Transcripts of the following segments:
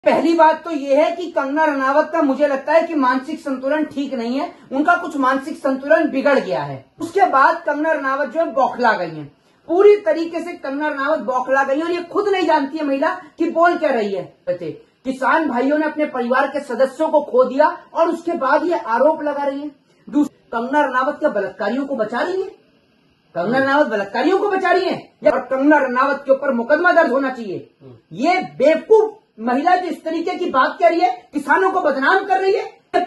पहली बात तो ये है कि कंगना रनावत का मुझे लगता है कि मानसिक संतुलन ठीक नहीं है, उनका कुछ मानसिक संतुलन बिगड़ गया है। उसके बाद कंगना रनावत जो है बौखला गई है, पूरी तरीके से कंगना रनावत बौखला गई है और ये खुद नहीं जानती है महिला कि बोल क्या रही है। किसान भाइयों ने अपने परिवार के सदस्यों को खो दिया और उसके बाद ये आरोप लगा रही है। कंगना रनावत क्या बलात्कारियों को बचा रही है? कंगना रनावत बलात्कारियों को बचा रही है और कंगना रनावत के ऊपर मुकदमा दर्ज होना चाहिए। ये बेवकूफ महिला जो इस तरीके की बात कर रही है, किसानों को बदनाम कर रही है।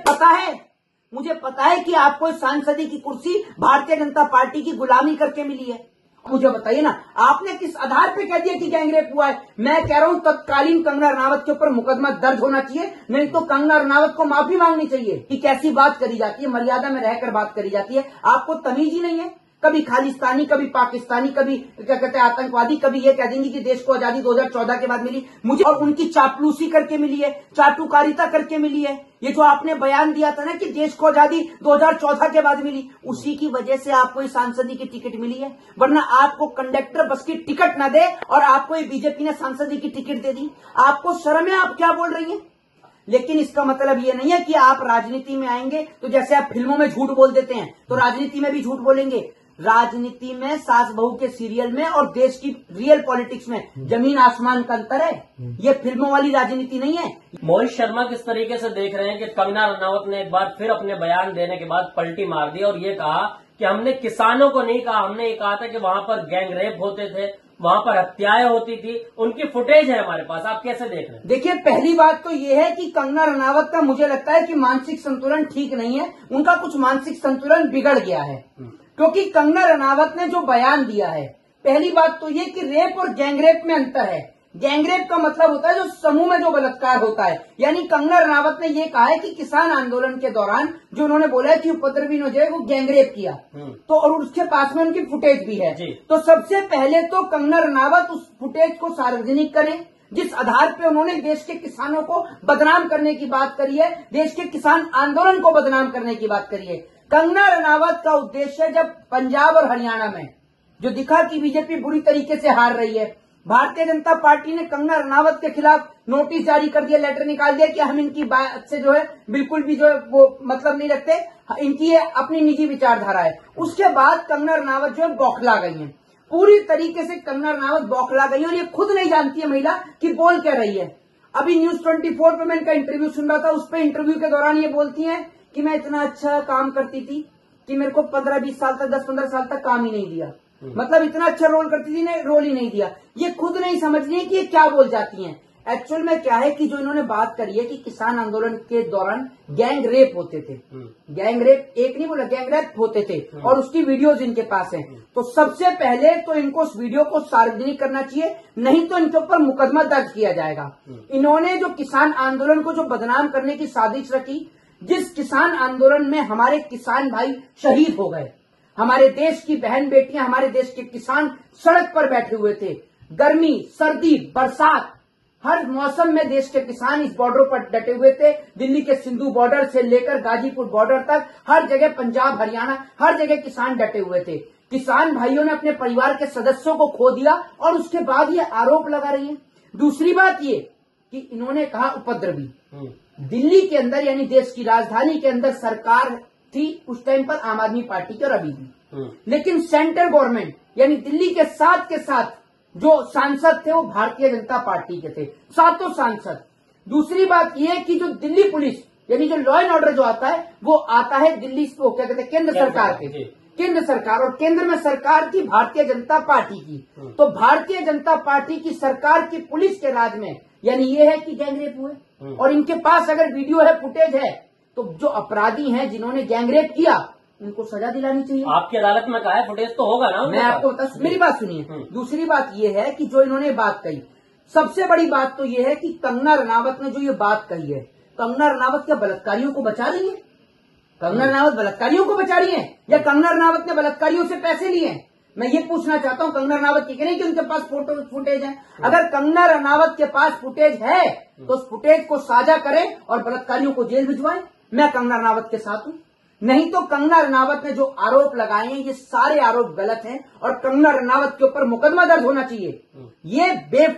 मुझे पता है कि आपको सांसदी की कुर्सी भारतीय जनता पार्टी की गुलामी करके मिली है। मुझे बताइए ना, आपने किस आधार पे कह दिया कि गैंगरेप हुआ है? मैं कह रहा हूं तत्कालीन कंगना रनावत के ऊपर मुकदमा दर्ज होना चाहिए, नहीं तो कंगना रनावत को माफी मांगनी चाहिए कि कैसी बात करी जाती है, मर्यादा में रहकर बात करी जाती है। आपको तमीज ही नहीं है, कभी खालिस्तानी, कभी पाकिस्तानी, कभी क्या कहते हैं आतंकवादी, कभी ये कह देंगे कि देश को आजादी 2014 के बाद मिली मुझे, और उनकी चापलूसी करके मिली है, चाटुकारिता करके मिली है। ये जो आपने बयान दिया था ना कि देश को आजादी 2014 के बाद मिली, उसी की वजह से आपको इस सांसदी की टिकट मिली है, वरना आपको कंडक्टर बस की टिकट न दे और आपको ये बीजेपी ने सांसदी की टिकट दे दी। आपको शर्म है? आप क्या बोल रही हैं? लेकिन इसका मतलब ये नहीं है कि आप राजनीति में आएंगे तो जैसे आप फिल्मों में झूठ बोल देते हैं तो राजनीति में भी झूठ बोलेंगे। राजनीति में सास बहू के सीरियल में और देश की रियल पॉलिटिक्स में जमीन आसमान का अंतर है। ये फिल्मों वाली राजनीति नहीं है। मोहित शर्मा किस तरीके से देख रहे हैं कि कंगना रनावत ने एक बार फिर अपने बयान देने के बाद पलटी मार दी और ये कहा कि हमने किसानों को नहीं कहा, हमने ये कहा था कि वहां पर गैंगरेप होते थे, वहां पर हत्याएं होती थी, उनकी फुटेज है हमारे पास। आप कैसे देख रहे हैं? देखिए, पहली बात तो ये है कि कंगना रनावत का मुझे लगता है कि मानसिक संतुलन ठीक नहीं है, उनका कुछ मानसिक संतुलन बिगड़ गया है। क्योंकि कंगना रनावत ने जो बयान दिया है, पहली बात तो ये कि रेप और गैंगरेप में अंतर है। गैंगरेप का मतलब होता है जो समूह में जो बलात्कार होता है, यानी कंगना रनावत ने ये कहा है कि किसान आंदोलन के दौरान जो उन्होंने बोला है कि उपद्रवी ने जो है वो गैंगरेप किया, तो और उसके पास में उनकी फुटेज भी है। तो सबसे पहले तो कंगना रनावत उस फुटेज को सार्वजनिक करें जिस आधार पे उन्होंने देश के किसानों को बदनाम करने की बात करी है, देश के किसान आंदोलन को बदनाम करने की बात करी है। कंगना रनावत का उद्देश्य जब पंजाब और हरियाणा में जो दिखा कि बीजेपी बुरी तरीके से हार रही है, भारतीय जनता पार्टी ने कंगना रनावत के खिलाफ नोटिस जारी कर दिया, लेटर निकाल दिया कि हम इनकी बात से जो है बिल्कुल भी जो है वो मतलब नहीं रखते, इनकी ये अपनी निजी विचारधारा है। उसके बाद कंगना रनावत जो है बौखला गई है, पूरी तरीके से कंगना रनावत बौखला गई है और ये खुद नहीं जानती है महिला कि बोल क्या रही है। अभी न्यूज 24 पे मैं इनका इंटरव्यू सुन रहा था, उस पर इंटरव्यू के दौरान ये बोलती है कि मैं इतना अच्छा काम करती थी कि मेरे को 15-20 साल तक 10-15 साल तक काम ही नहीं दिया, मतलब इतना अच्छा रोल करती थी ने रोल ही नहीं दिया। ये खुद नहीं समझ रही है कि ये क्या बोल जाती हैं। एक्चुअल में क्या है कि जो इन्होंने बात करी है कि किसान आंदोलन के दौरान गैंग रेप होते थे, गैंग रेप एक नहीं बोला, गैंग रेप होते थे और उसकी वीडियोज इनके पास है। तो सबसे पहले तो इनको उस वीडियो को सार्वजनिक करना चाहिए, नहीं तो इनके ऊपर मुकदमा दर्ज किया जाएगा। इन्होंने जो किसान आंदोलन को जो बदनाम करने की साजिश रखी, जिस किसान आंदोलन में हमारे किसान भाई शहीद हो गए, हमारे देश की बहन बेटियां, हमारे देश के किसान सड़क पर बैठे हुए थे, गर्मी सर्दी बरसात हर मौसम में देश के किसान इस बॉर्डर पर डटे हुए थे। दिल्ली के सिंधु बॉर्डर से लेकर गाजीपुर बॉर्डर तक हर जगह, पंजाब हरियाणा हर जगह किसान डटे हुए थे। किसान भाइयों ने अपने परिवार के सदस्यों को खो दिया और उसके बाद ये आरोप लगा रही है। दूसरी बात ये कि इन्होंने कहा उपद्रवी, दिल्ली के अंदर यानी देश की राजधानी के अंदर सरकार थी उस टाइम पर आम आदमी पार्टी की और अभी भी, लेकिन सेंट्रल गवर्नमेंट यानी दिल्ली के साथ जो सांसद थे वो भारतीय जनता पार्टी के थे, सातों सांसद। दूसरी बात यह कि जो दिल्ली पुलिस यानी जो लॉ एंड ऑर्डर जो आता है वो आता है दिल्ली को क्या कहते हैं केंद्र सरकार के, केंद्र सरकार, और केंद्र में सरकार की भारतीय जनता पार्टी की। तो भारतीय जनता पार्टी की सरकार की पुलिस के राज में यानी ये है कि गैंगरेप हुए और इनके पास अगर वीडियो है, फुटेज है, तो जो अपराधी हैं जिन्होंने गैंगरेप किया उनको सजा दिलानी चाहिए। आपकी अदालत में कहा है, फुटेज तो होगा ना? मैं आपको बता, मेरी बात सुनिए। दूसरी बात यह है कि जो इन्होंने बात कही, सबसे बड़ी बात तो यह है कि कंगना रनावत ने जो ये बात कही है, कंगना रनावत क्या बलात्कारियों को बचा रही है? कंगना रनावत बलात्कारियों को बचा रही है या कंगना रनावत ने बलात्कारियों से पैसे लिए हैं? मैं ये पूछना चाहता हूं। कंगना रनावत की नहीं कि उनके पास फोटो फुटेज है। अगर कंगना रनावत के पास फुटेज है तो उस फुटेज को साझा करें और बलात्कारियों को जेल भिजवाएं। मैं कंगना रनावत के साथ हूं। नहीं तो कंगना रनावत ने जो आरोप लगाए हैं ये सारे आरोप गलत हैं और कंगना रनावत के ऊपर मुकदमा दर्ज होना चाहिए। ये बेवकूफ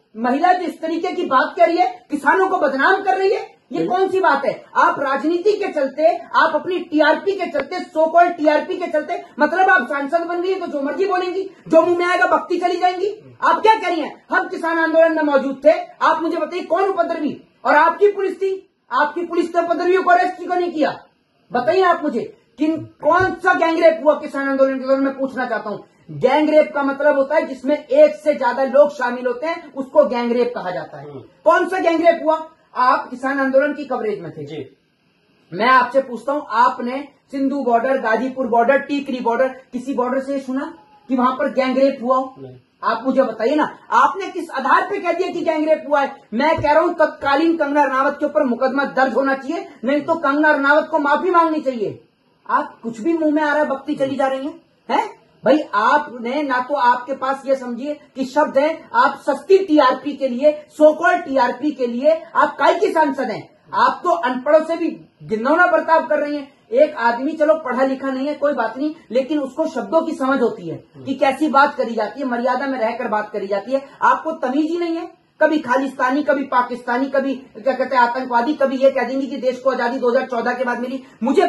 महिला जो इस तरीके की बात कर रही है, किसानों को बदनाम कर रही है, ये कौन सी बात है? आप राजनीति के चलते, आप अपनी टीआरपी के चलते, सो कॉल्ड टीआरपी के चलते, मतलब आप सांसद बन रही है तो जो मर्जी बोलेंगी, जो मुंह में आएगा बकती चली जाएंगी। आप क्या कह रही हैं? हम किसान आंदोलन में मौजूद थे, आप मुझे बताइए कौन उपद्रवी? और आपकी पुलिस थी, आपकी पुलिस ने उपद्रवियों को अरेस्ट क्यों नहीं किया? बताइए आप मुझे, कौन सा गैंगरेप हुआ किसान आंदोलन के दौरान? मैं पूछना चाहता हूं। गैंगरेप का मतलब होता है जिसमें एक से ज्यादा लोग शामिल होते हैं, उसको गैंगरेप कहा जाता है। कौन सा गैंगरेप हुआ? आप किसान आंदोलन की कवरेज में थे जी। मैं आपसे पूछता हूं, आपने Sindhu border, Ghazipur border, Tikri border, किसी बॉर्डर से सुना कि वहां पर गैंगरेप हुआ हो? आप मुझे बताइए ना, आपने किस आधार पे कह दिया कि गैंगरेप हुआ है? मैं कह रहा हूं तत्कालीन कंगना रनावत के ऊपर मुकदमा दर्ज होना चाहिए, नहीं तो कंगना रनावत को माफी मांगनी चाहिए। आप कुछ भी मुंह में आ रहा है, बकती चली जा रही हैं? भाई आपने ना तो, आपके पास ये समझिए कि शब्द है, आप सस्ती टीआरपी के लिए, सो कॉल्ड टीआरपी के लिए आप काय की सांसद हैं? आप तो अनपढ़ों से भी घिनौना बर्ताव कर रही हैं। एक आदमी चलो पढ़ा लिखा नहीं है, कोई बात नहीं, लेकिन उसको शब्दों की समझ होती है कि कैसी बात करी जाती है, मर्यादा में रहकर बात करी जाती है। आपको तमीज ही नहीं है। कभी खालिस्तानी, कभी पाकिस्तानी, कभी क्या कहते हैं आतंकवादी, कभी ये कह देंगे कि देश को आजादी 2014 के बाद मिली। मुझे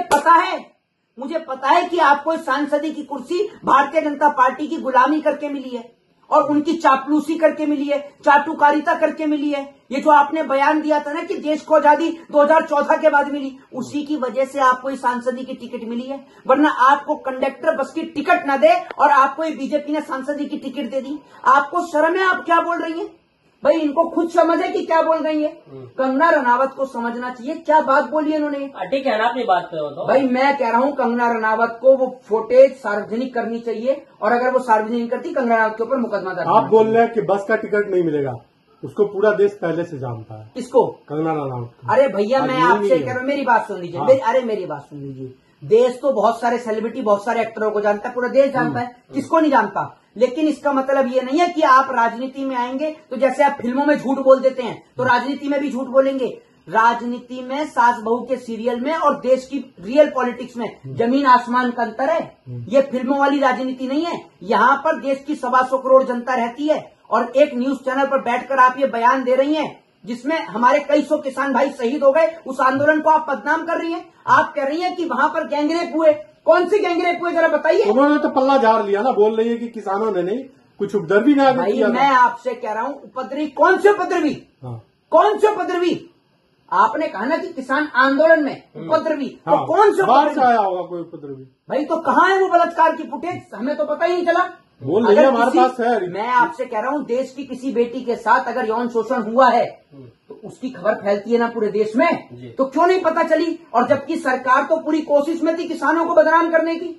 पता है कि आपको इस सांसदी की कुर्सी भारतीय जनता पार्टी की गुलामी करके मिली है और उनकी चापलूसी करके मिली है, चाटुकारिता करके मिली है। ये जो आपने बयान दिया था ना कि देश को आजादी 2014 के बाद मिली, उसी की वजह से आपको इस सांसदी की टिकट मिली है। वरना आपको कंडक्टर बस की टिकट न दे और आपको ये बीजेपी ने सांसदी की टिकट दे दी। आपको शर्म है? आप क्या बोल रही हैं? भाई इनको खुद समझ है कि क्या बोल रही है। कंगना रनावत को समझना चाहिए क्या बात बोली है इन्होंने। ठीक है ना, अपनी बात पे हो तो। भाई मैं कह रहा हूं कंगना रनावत को वो फुटेज सार्वजनिक करनी चाहिए, और अगर वो सार्वजनिक करती, कंगना रनावत के ऊपर मुकदमा दर्ज। आप बोल रहे हैं कि बस का टिकट नहीं मिलेगा, उसको पूरा देश पहले से जानता है। किसको? कंगना रनावत। अरे भैया मैं आपसे कह रहा हूं, मेरी बात सुन लीजिए। मेरी बात सुन लीजिए। देश तो बहुत सारे सेलिब्रिटी, बहुत सारे एक्टरों को जानता है, पूरा देश जानता है, किसको नहीं जानता। लेकिन इसका मतलब ये नहीं है कि आप राजनीति में आएंगे तो जैसे आप फिल्मों में झूठ बोल देते हैं तो राजनीति में भी झूठ बोलेंगे। राजनीति में, सास बहू के सीरियल में और देश की रियल पॉलिटिक्स में जमीन आसमान का अंतर है। ये फिल्मों वाली राजनीति नहीं है। यहाँ पर देश की 125 करोड़ जनता रहती है और एक न्यूज चैनल पर बैठकर आप ये बयान दे रही हैं जिसमें हमारे कई सौ किसान भाई शहीद हो गए, उस आंदोलन को आप बदनाम कर रही हैं। आप कह रही हैं कि वहां पर गैंगरेप हुए। कौन से गैंगरेप हुए जरा बताइए। उन्होंने तो पल्ला झाड़ लिया ना, बोल रही है कि किसानों ने नहीं, कुछ उपद्रवी ने आगे किया। मैं आपसे कह रहा हूं उपद्रवी कौन से उपद्रवी? कौन से उपद्रवी? आपने कहा ना कि किसान आंदोलन में उपद्रवी, तो कौन से बाहर से आया होगा कोई उपद्रवी? भाई तो कहाँ है वो बलात्कार की फुटेज? हमें तो पता ही नहीं चला। बोल रही है हमारे पास है। मैं आपसे कह रहा हूं देश की किसी बेटी के साथ अगर यौन शोषण हुआ है तो उसकी खबर फैलती है ना पूरे देश में, तो क्यों नहीं पता चली? और जबकि सरकार तो पूरी कोशिश में थी किसानों को बदनाम करने की।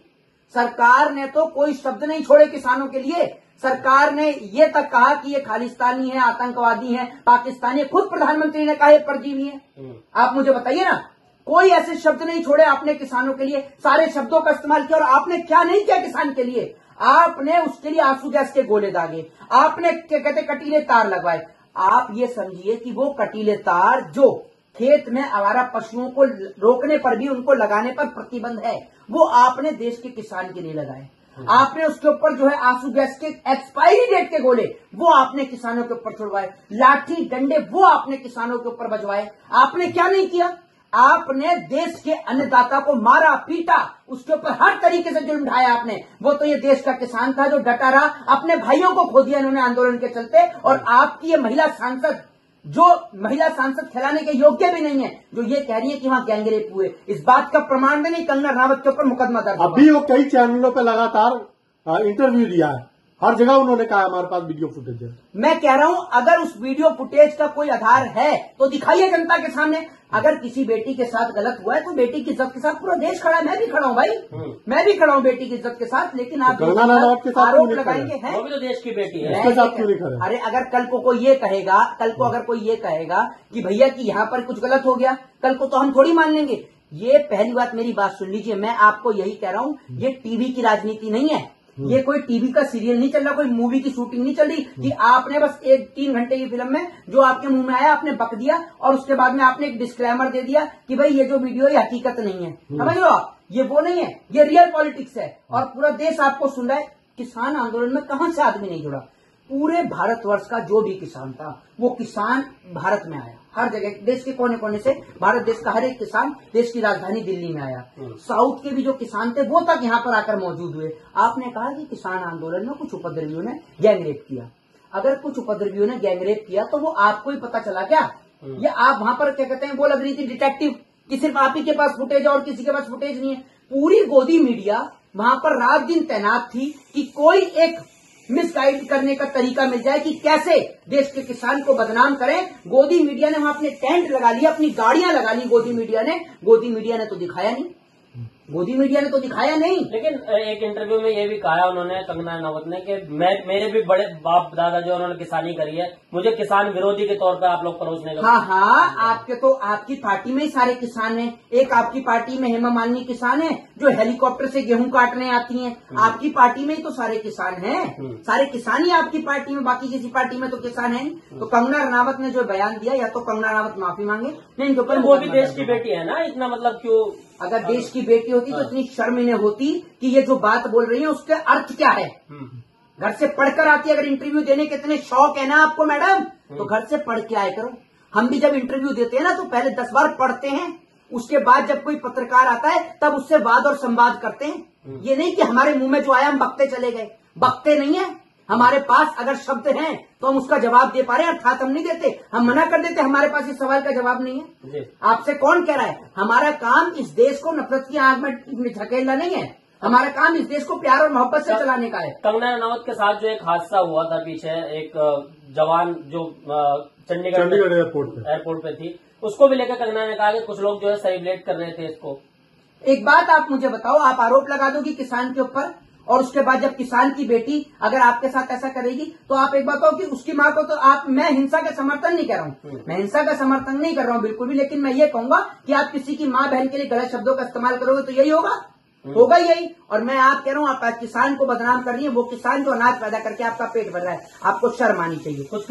सरकार ने तो कोई शब्द नहीं छोड़े किसानों के लिए। सरकार ने ये तक कहा कि ये खालिस्तानी है, आतंकवादी है, पाकिस्तानी है। खुद प्रधानमंत्री ने कहा ये परजीवी है। आप मुझे बताइए ना, कोई ऐसे शब्द नहीं छोड़े आपने किसानों के लिए। सारे शब्दों का इस्तेमाल किया। और आपने क्या नहीं किया किसान के लिए? आपने उसके लिए आंसू गैस के गोले दागे, आपने क्या कहते कटीले तार लगवाए। आप ये समझिए कि वो कटीले तार जो खेत में आवारा पशुओं को रोकने पर भी उनको लगाने पर प्रतिबंध है, वो आपने देश के किसान के लिए लगाए। आपने उसके ऊपर जो है आंसू गैस के एक्सपायरी डेट के गोले वो आपने किसानों के ऊपर छुड़वाए। लाठी डंडे वो आपने किसानों के ऊपर बजवाए। आपने क्या नहीं किया? आपने देश के अन्नदाता को मारा, पीटा, उसके ऊपर हर तरीके से जुल्म ढाया आपने। वो तो ये देश का किसान था जो डटा रहा, अपने भाइयों को खो दिया इन्होंने आंदोलन के चलते। और आपकी ये महिला सांसद, जो महिला सांसद खिलाने के योग्य भी नहीं है, जो ये कह रही है कि वहां गैंगरेप हुए, इस बात का प्रमाण देने कंगना रनावत के ऊपर मुकदमा दर्ज। अभी वो कई चैनलों पर लगातार इंटरव्यू दिया है, हर जगह उन्होंने कहा हमारे पास वीडियो फुटेज है। मैं कह रहा हूं अगर उस वीडियो फुटेज का कोई आधार है तो दिखाइए जनता के सामने। अगर किसी बेटी के साथ गलत हुआ है तो बेटी की इज्जत के साथ पूरा देश खड़ा है। मैं भी खड़ा हूं भाई, मैं भी खड़ा हूं बेटी की इज्जत के साथ। लेकिन आप आरोप लगाएंगे हैं, वो भी तो देश की बेटी है। उसके साथ क्यों नहीं खड़े? अरे अगर कल को कोई ये कहेगा, कि भैया कि यहाँ पर कुछ गलत हो गया, कल को तो हम थोड़ी मान लेंगे। ये पहली बात, मेरी बात सुन लीजिए। मैं आपको यही कह रहा हूं, ये टीवी की राजनीति नहीं है। ये कोई टीवी का सीरियल नहीं चल रहा, कोई मूवी की शूटिंग नहीं चल रही कि आपने बस 3 घंटे की फिल्म में जो आपके मुंह में आया आपने बक दिया और उसके बाद में आपने एक डिस्क्लेमर दे दिया कि भाई ये जो वीडियो है हकीकत नहीं है। समझ लो आप, ये वो नहीं है, ये रियल पॉलिटिक्स है और पूरा देश आपको सुन रहा है। किसान आंदोलन में कहां से आदमी नहीं जुड़ा? पूरे भारतवर्ष का जो भी किसान था वो किसान भारत में आया, हर जगह देश के कोने कोने से भारत देश का हर एक किसान देश की राजधानी दिल्ली में आया। साउथ के भी जो किसान थे वो तक यहाँ पर आकर मौजूद हुए। आपने कहा कि किसान आंदोलन में कुछ उपद्रवियों ने गैंगरेप किया, अगर कुछ उपद्रवियों ने गैंगरेप किया तो वो आपको ही पता चला क्या? या आप वहां पर क्या कहते हैं वो लग रही थी डिटेक्टिव कि सिर्फ आप ही के पास फुटेज है और किसी के पास फुटेज नहीं है। पूरी गोदी मीडिया वहां पर रात दिन तैनात थी कि कोई एक मिसगाइड करने का तरीका मिल जाए कि कैसे देश के किसान को बदनाम करें। गोदी मीडिया ने वहां अपने टेंट लगा लिए, अपनी गाड़ियां लगा ली। गोदी मीडिया ने तो दिखाया नहीं, गोदी मीडिया ने तो दिखाया नहीं। लेकिन एक इंटरव्यू में ये भी कहा उन्होंने, कंगना रनावत ने, कि मेरे भी बड़े बाप दादा जो उन्होंने किसानी करी है, मुझे किसान विरोधी के तौर पर आप लोग परोसने का। हाँ, आपके तो आपकी पार्टी में ही सारे किसान हैं। एक आपकी पार्टी में हेमा मालिनी किसान है जो हेलीकॉप्टर से गेहूं काटने आती हैं। आपकी पार्टी में ही तो सारे किसान हैं, सारे किसान ही आपकी पार्टी में, बाकी किसी पार्टी में तो किसान है नहीं। तो कंगना रनावत ने जो बयान दिया, या तो कंगना रनावत माफी मांगे, नहीं इनके ऊपर वो भी देश की बेटी है ना, इतना मतलब क्यों? अगर देश की बेटी होती तो इतनी शर्म इन्हें होती कि ये जो बात बोल रही है उसका अर्थ क्या है। घर से पढ़कर आती, अगर इंटरव्यू देने के इतने शौक है ना आपको मैडम, तो घर से पढ़ के आए करो। हम भी जब इंटरव्यू देते हैं ना तो पहले 10 बार पढ़ते हैं, उसके बाद जब कोई पत्रकार आता है तब उससे वाद और संवाद करते हैं। ये नहीं कि हमारे मुंह में जो आया हम बकते चले गए, बकते नहीं है। हमारे पास अगर शब्द हैं तो हम उसका जवाब दे पा रहे हैं, अर्थात हम नहीं देते, हम मना कर देते, हमारे पास इस सवाल का जवाब नहीं है। आपसे कौन कह रहा है? हमारा काम इस देश को नफरत की आग में झकेलना नहीं है, हमारा काम इस देश को प्यार और मोहब्बत से चलाने का है। कंगना रनावत के साथ जो एक हादसा हुआ था पीछे, एक जवान जो चंडीगढ़ एयरपोर्ट पे थी, उसको भी लेकर कंगना ने कहा कि कुछ लोग जो है सेलिब्रेट कर रहे थे इसको। एक बात आप मुझे बताओ, आप आरोप लगा दोगी किसान के ऊपर, और उसके बाद जब किसान की बेटी अगर आपके साथ ऐसा करेगी तो आप एक बात बताओ कि उसकी माँ को तो मैं हिंसा का समर्थन नहीं कर रहा हूँ, मैं हिंसा का समर्थन नहीं कर रहा हूँ बिल्कुल भी, लेकिन मैं ये कहूंगा कि आप किसी की माँ बहन के लिए गलत शब्दों का इस्तेमाल करोगे तो यही होगा यही। और मैं आप कह रहा हूँ, आप किसान को बदनाम कर रही है, वो किसान जो अनाज पैदा करके आपका पेट भर रहा है, आपको शर्म आनी चाहिए। कुछ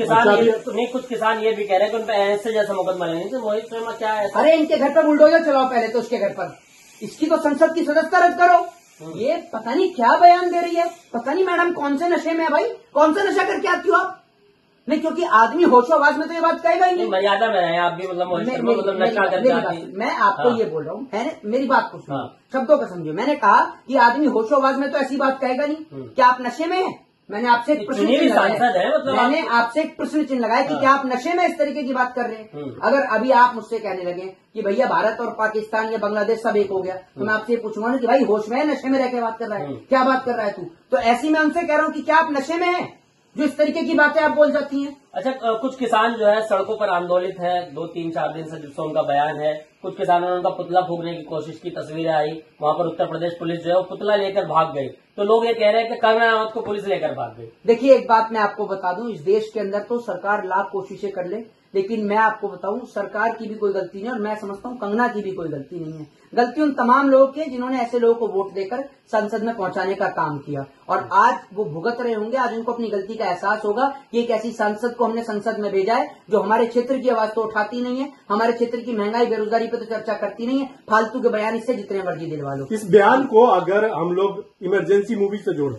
किसान ये भी कह रहे हैं कि उन पर ऐसे जैसा मुकदमा लेंगे, तो वही क्या है? अरे इनके घर पर बुलडोजर चलाओ पहले तो, उसके घर पर, इसकी तो संसद की सदस्यता रद्द करो। ये पता नहीं क्या बयान दे रही है, पता नहीं मैडम कौन से नशे में है भाई, कौन सा नशा करके आती हो आप? नहीं, क्योंकि आदमी होशो आवाज में तो ये बात कहेगा ही नहीं। मर्यादा में रहे आप भी, मतलब नशा करके। मैं आपको ये बोल रहा हूँ, है मेरी बात को सुनो, शब्दों का समझो। मैंने कहा कि आदमी होशो आवाज में तो ऐसी बात कहेगा नहीं। क्या आप नशे में हैं? मैंने आपसे एक प्रश्न चिन्ह लगाया, मैंने आपसे एक प्रश्न चिन्ह लगाया कि क्या आप नशे में इस तरीके की बात कर रहे हैं? अगर अभी आप मुझसे कहने लगे कि भैया भारत और पाकिस्तान या बांग्लादेश सब एक हो गया, तो मैं आपसे पूछूंगा ना कि भाई होश में है, नशे में रह के बात कर रहा है, क्या बात कर रहा है तू? तो ऐसी मैं उनसे कह रहा हूँ कि क्या आप नशे में हैं जो इस तरीके की बातें आप बोल जाती हैं? अच्छा, कुछ किसान जो है सड़कों पर आंदोलित है 2-3-4 दिन से, जिससे उनका बयान है। कुछ किसानों ने उनका पुतला फूंकने की कोशिश की, तस्वीरें आई, वहां पर उत्तर प्रदेश पुलिस जो है वो पुतला लेकर भाग गई। तो लोग ये कह रहे हैं कि कंगना रनावत को पुलिस लेकर भाग गई। देखिए, एक बात मैं आपको बता दूं, इस देश के अंदर तो सरकार लाख कोशिशें कर ले, लेकिन मैं आपको बताऊं सरकार की भी कोई गलती नहीं, और मैं समझता हूं कंगना की भी कोई गलती नहीं है। गलती उन तमाम लोगों की है जिन्होंने ऐसे लोगों को वोट देकर संसद में पहुंचाने का काम किया, और आज वो भुगत रहे होंगे। आज उनको अपनी गलती का एहसास होगा कि एक ऐसी सांसद को हमने संसद में भेजा है जो हमारे क्षेत्र की आवाज तो उठाती नहीं है, हमारे क्षेत्र की महंगाई बेरोजगारी पे तो चर्चा करती नहीं है, फालतू के बयान इससे जितने मर्जी दिलवा लो। इस बयान को अगर हम लोग इमरजेंसी मूवी से जोड़ें,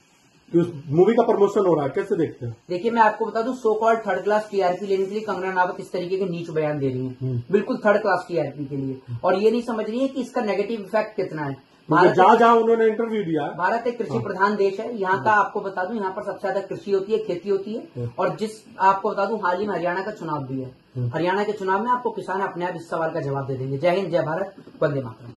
उस मूवी का प्रमोशन हो रहा है, कैसे देखते हैं? देखिए, मैं आपको बता दूं, so called third class TRP लेने के लिए कंगना रनावत इस तरीके के नीच बयान दे रही हैं, बिल्कुल थर्ड क्लास टीआरपी के लिए, और ये नहीं समझ रही है कि इसका नेगेटिव इफेक्ट कितना है। जहाँ उन्होंने इंटरव्यू दिया, भारत एक कृषि प्रधान देश है, यहाँ का आपको बता दूं, यहाँ पर सबसे ज्यादा कृषि होती है, खेती होती है, और जिस आपको बता दूं हाल ही में हरियाणा का चुनाव भी है। हरियाणा के चुनाव में आपको किसान अपने आप इस सवाल का जवाब दे देंगे। जय हिंद, जय भारत, वंदे मातरम।